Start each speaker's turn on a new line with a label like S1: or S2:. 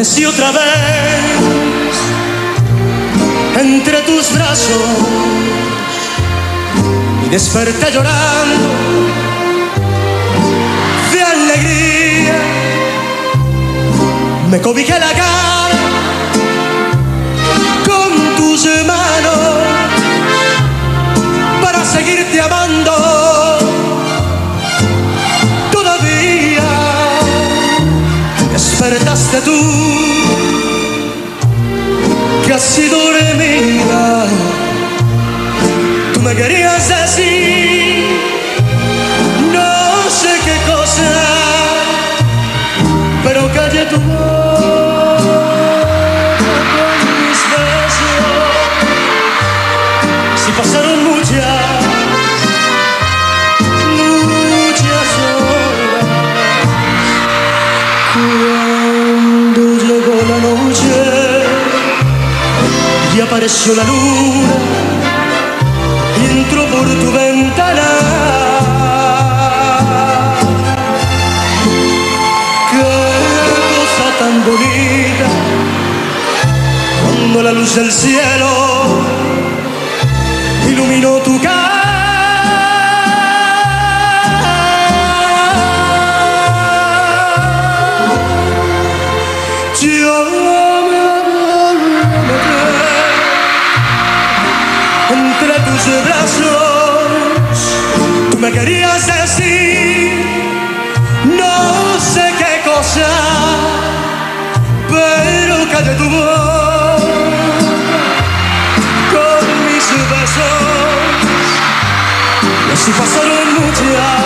S1: Amanecí otra vez entre tus brazos y desperté llorando de alegría. Me cobijé la cara con tus manos para seguirte amando. Todavía despertaste tú, casi dormida. Tú me querías decir no sé qué cosa, pero callé tu boca con mis besos. Si pasaron muchas horas, cuando llegó la noche y apareció la luna y entró por tu ventana, qué cosa tan bonita, cuando la luz del cielo iluminó tu cara. Yo entre tus brazos, tú me querías decir no sé qué cosa, pero callé tu voz con mis besos. Y así pasaron muchas